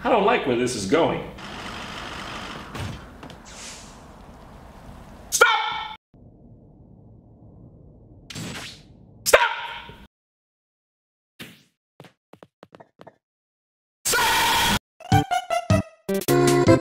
I don't like where this is going. Stop! Stop! Stop!